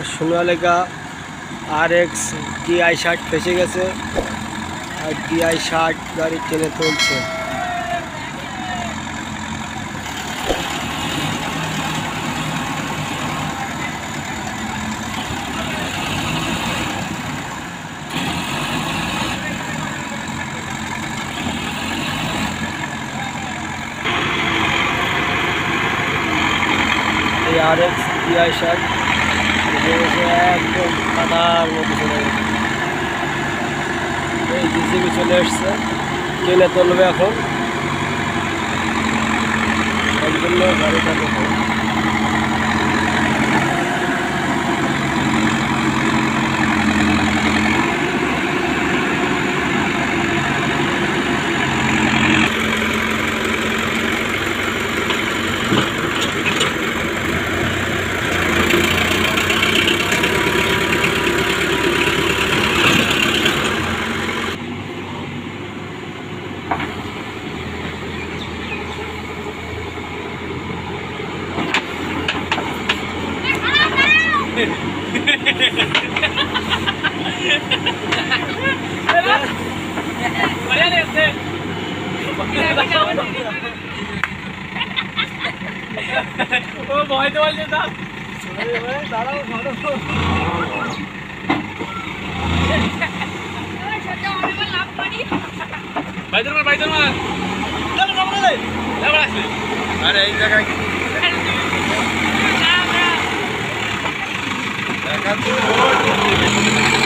Sonalika RX DI60 ফেসে গেছে আর DI60 গাড়ি টেনে তুলছে। এই RX DI60 একদম কাদার মধ্যে চলে গেছে। এই জিসিবি চলে এসছে, টেনে তুলবে এখন, তার জন্য গাড়িটা দেখো। আরে এই জায়গায় দেখা